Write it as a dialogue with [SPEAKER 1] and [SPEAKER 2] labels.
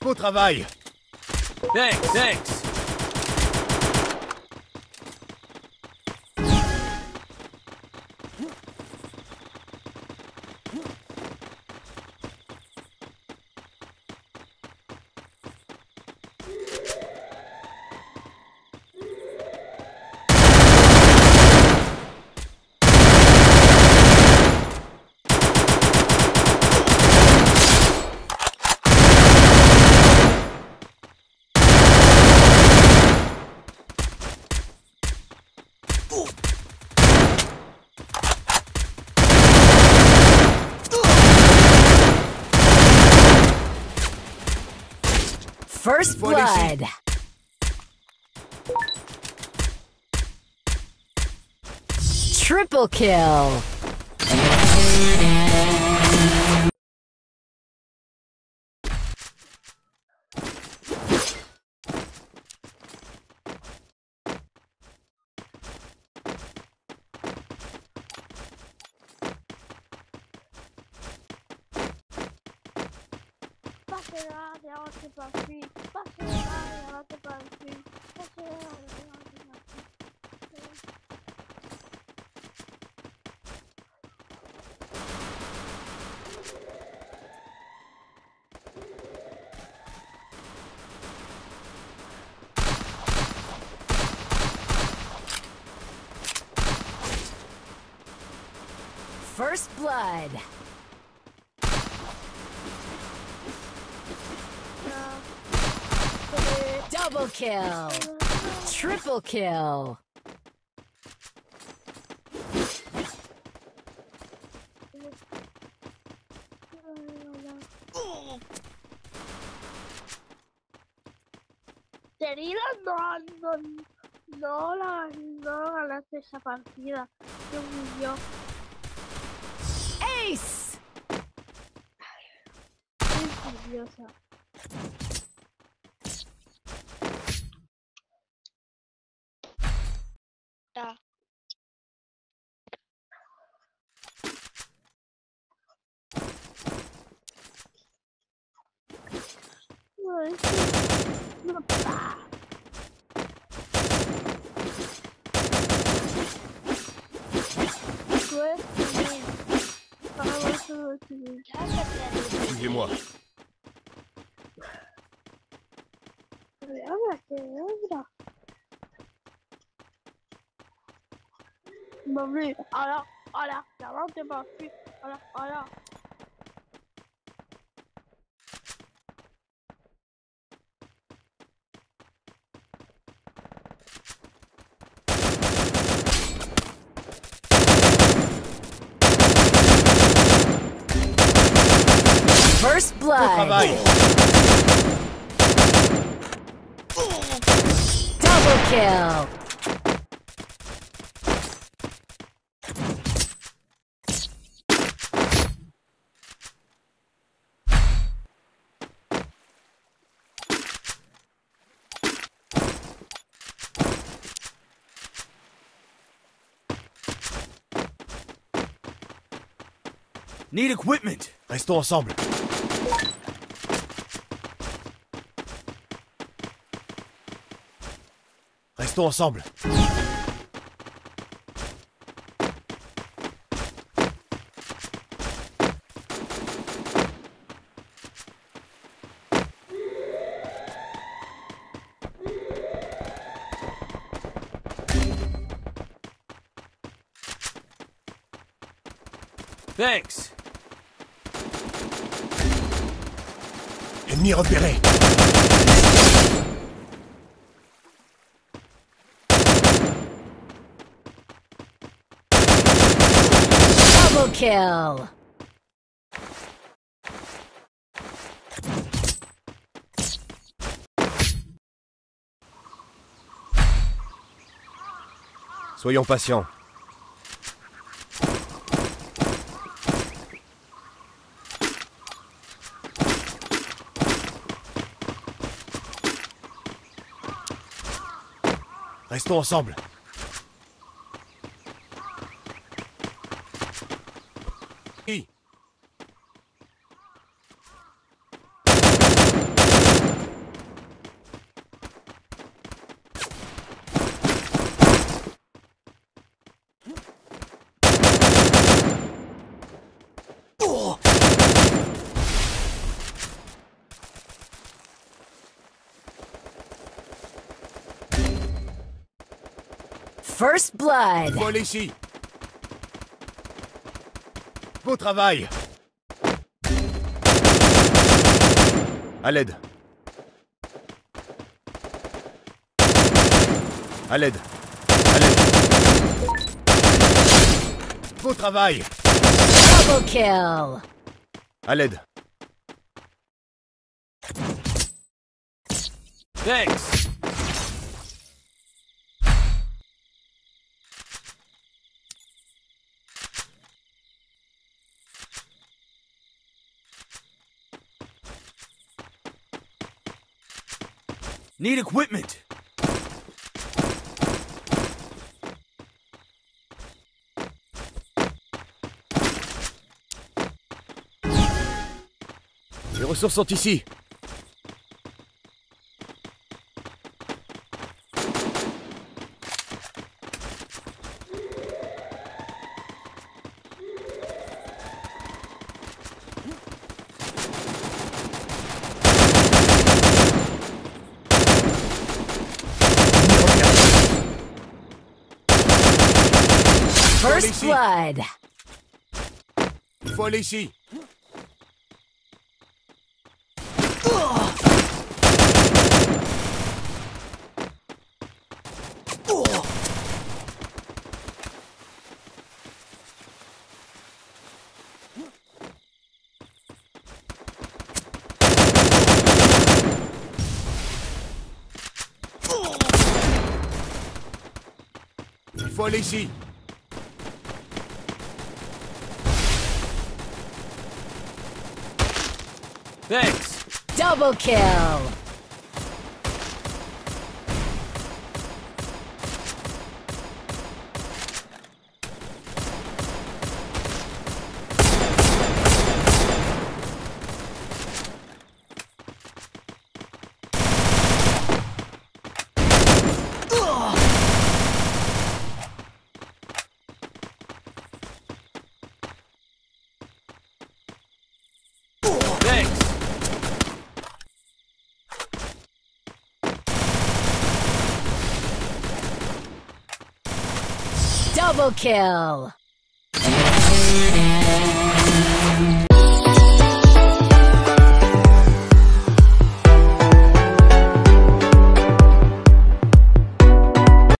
[SPEAKER 1] Beau travail.
[SPEAKER 2] Thanks.
[SPEAKER 3] First blood. Triple kill. First blood. Double kill. Triple kill.
[SPEAKER 4] Querida, no ganaste esa partida. Dios mío.
[SPEAKER 3] Ace.
[SPEAKER 4] Estoy nerviosa. Da. No, da.
[SPEAKER 1] Suivez-moi.
[SPEAKER 4] Maman, alors, la vente est pas faite. Alors.
[SPEAKER 3] First
[SPEAKER 1] Beau
[SPEAKER 3] blood.
[SPEAKER 1] travail.
[SPEAKER 3] Double kill.
[SPEAKER 1] Need equipment. Restons ensemble. Restons ensemble.
[SPEAKER 2] Thanks.
[SPEAKER 1] Ennemi repéré.
[SPEAKER 3] Double kill.
[SPEAKER 1] Soyons patients. Restons ensemble.
[SPEAKER 3] First blood.
[SPEAKER 1] Faut aller ici. Beau travail. À l'aide. À l'aide. À l'aide. Beau travail.
[SPEAKER 3] Double kill.
[SPEAKER 1] À l'aide.
[SPEAKER 2] Thanks. Need equipment.
[SPEAKER 1] Les ressources sont ici.
[SPEAKER 3] First
[SPEAKER 1] ici.
[SPEAKER 3] blood.
[SPEAKER 1] Il faut aller ici. Il faut aller ici.
[SPEAKER 2] Thanks.
[SPEAKER 3] Double kill.
[SPEAKER 2] Thanks.
[SPEAKER 3] Double kill.